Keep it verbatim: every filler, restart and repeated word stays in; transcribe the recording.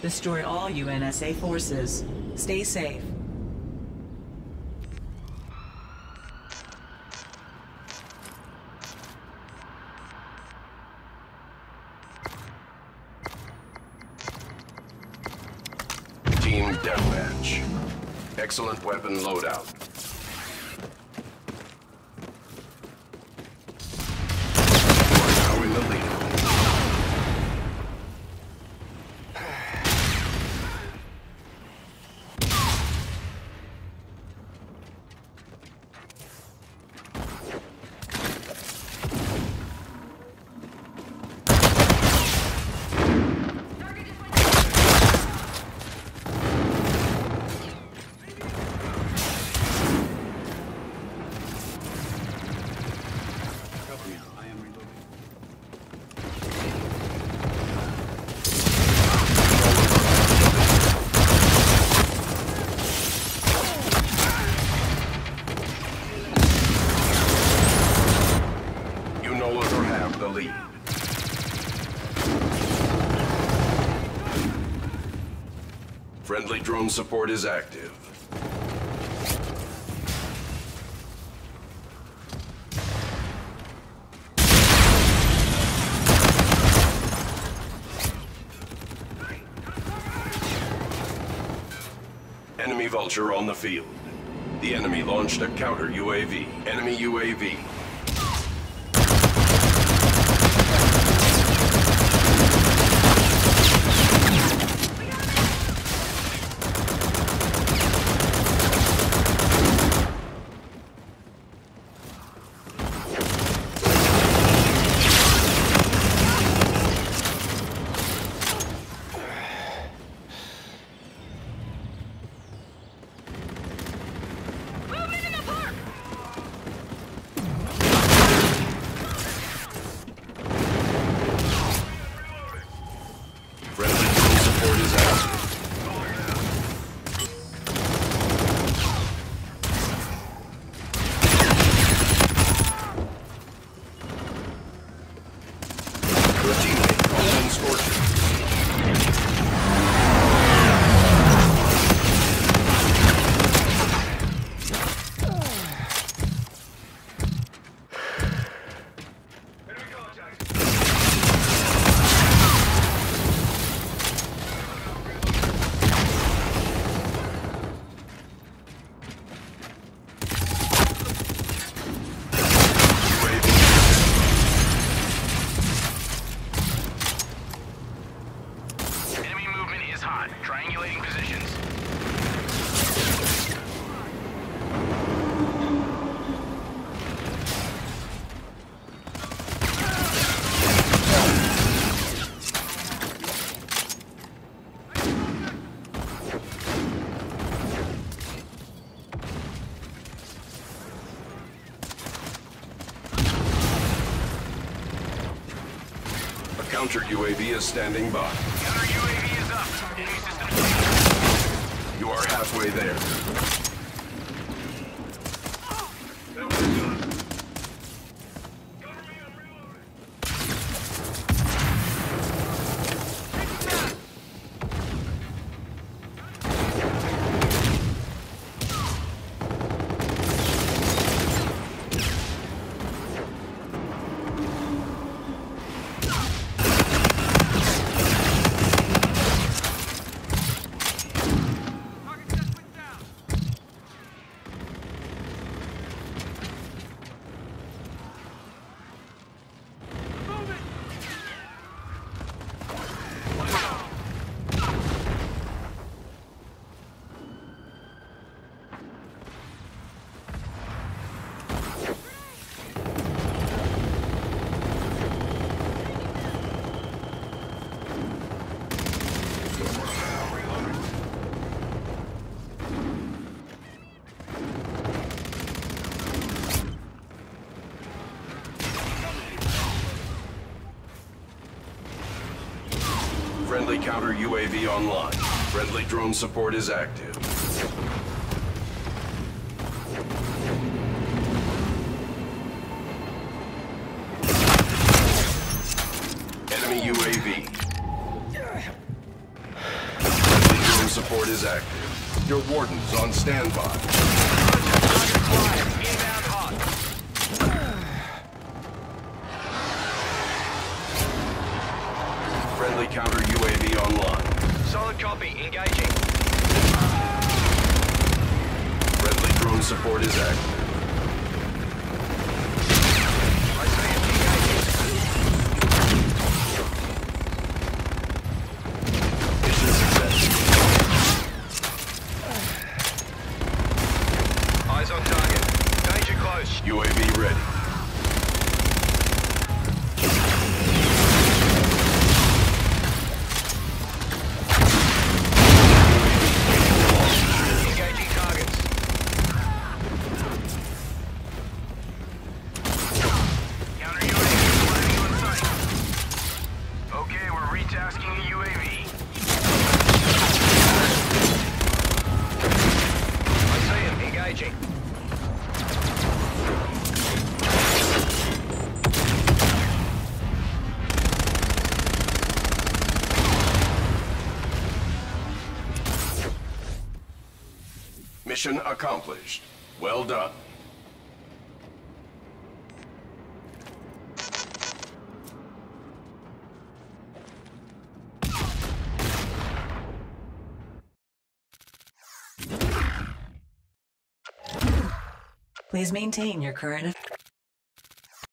Destroy all U N S A forces. Stay safe. Team Deathmatch. Excellent weapon loadout. You are now in the lead. The lead. Friendly drone support is active. Enemy Vulture on the field. The enemy launched a counter U A V. Enemy U A V. Triangulating positions. A counter U A V is standing by. Counter U A V is up. Enemy system. You are halfway there. Friendly counter U A V online. Friendly drone support is active. Enemy U A V. support is active. Your warden's on standby. Inbound hot. Friendly counter U A V online. Solid copy. Engaging. Friendly drone support is active. I see him. Engaging. Mission success. Eyes on target. Danger close. U A V ready. Engaging targets. Counter U A V landing on site. Okay, we're retasking a U A V. I see him. Engaging. Mission accomplished. Well done. Please maintain your current